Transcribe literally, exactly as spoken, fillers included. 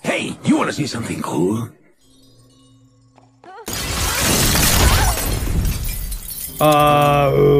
Hey, you want to see something cool? Uh...